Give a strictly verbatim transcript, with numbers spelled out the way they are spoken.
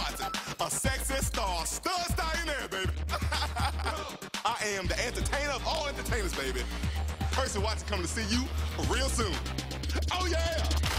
Watson, a sexy star, stud star in there, baby. I am the entertainer of all entertainers, baby. Percy Watson coming to see you real soon. Oh, yeah.